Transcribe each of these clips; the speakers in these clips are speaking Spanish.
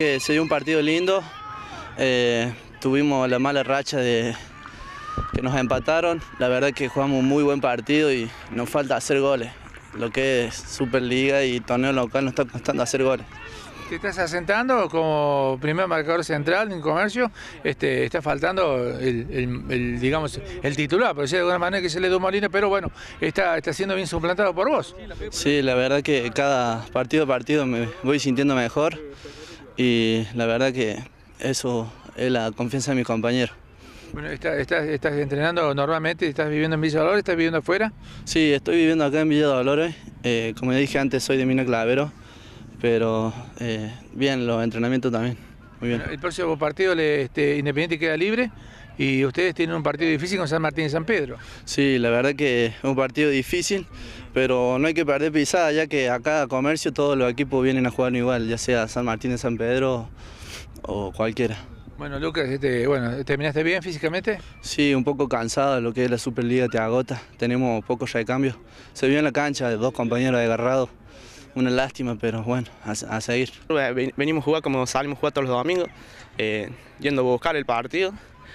Que se dio un partido lindo, tuvimos la mala racha de que nos empataron. La verdad que jugamos un muy buen partido y nos falta hacer goles. Lo que es Superliga y torneo local nos está costando hacer goles. Te estás asentando como primer marcador central en Comercio, está faltando digamos, el titular, por decir de alguna manera, que es el Edu Molina, pero bueno, está siendo bien suplantado por vos. Sí, la verdad que cada partido a partido me voy sintiendo mejor y la verdad que eso es la confianza de mis compañeros. Bueno, ¿estás entrenando normalmente? ¿Estás viviendo en Villa Dolores? ¿Estás viviendo afuera? Sí, estoy viviendo acá en Villa Dolores. Como dije antes, soy de Mina Clavero, pero bien, los entrenamientos también, muy bien. Bueno, el próximo partido Independiente queda libre y ustedes tienen un partido difícil con San Martín y San Pedro. Sí, la verdad que es un partido difícil, pero no hay que perder pisada, ya que acá a Comercio todos los equipos vienen a jugar igual, ya sea San Martín de San Pedro o cualquiera. Bueno, Lucas, ¿terminaste bien físicamente? Sí, un poco cansado de lo que es la Superliga, te agota. Tenemos pocos recambios. Se vio en la cancha de dos compañeros agarrados. Una lástima, pero bueno, a seguir. Venimos a jugar como salimos a jugar todos los domingos, yendo a buscar el partido.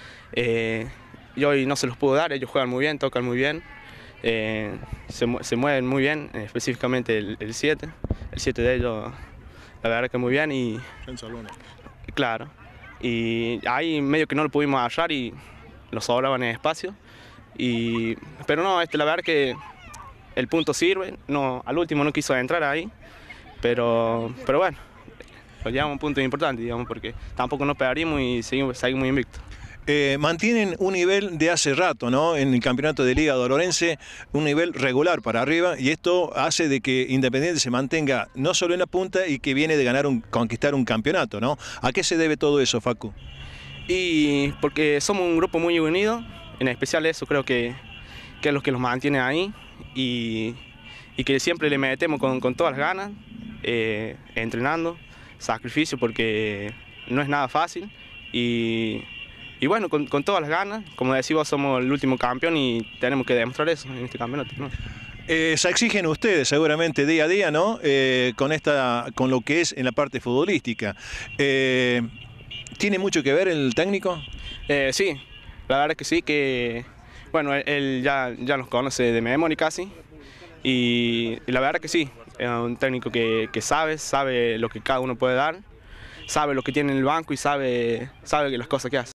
Y hoy no se los pudo dar, ellos juegan muy bien, tocan muy bien. Se mueven muy bien, específicamente el 7. El 7 de ellos, la verdad que muy bien. Y claro. Y ahí medio que no lo pudimos agarrar y nos sobraban en espacio. Pero no, la verdad que el punto sirve, no, al último no quiso entrar ahí, pero bueno, lo llevamos a un punto importante, digamos, porque tampoco nos pegaríamos y seguimos invictos. Mantienen un nivel de hace rato, ¿no? En el campeonato de Liga Dolorense, un nivel regular para arriba, y esto hace de que Independiente se mantenga no solo en la punta y que viene de conquistar un campeonato, ¿no? ¿A qué se debe todo eso, Facu? Y porque somos un grupo muy unido, en especial eso creo que es lo que los mantiene ahí, y que siempre le metemos con todas las ganas, entrenando, sacrificio, porque no es nada fácil, y bueno, con todas las ganas, como decís vos, somos el último campeón y tenemos que demostrar eso en este campeonato, ¿no? Se exigen ustedes seguramente día a día, ¿no? Con lo que es en la parte futbolística. ¿Tiene mucho que ver el técnico? Sí, la verdad que sí, que bueno, él ya nos conoce de memoria casi, y la verdad que sí, es un técnico que sabe lo que cada uno puede dar, sabe lo que tiene en el banco y sabe las cosas que hace.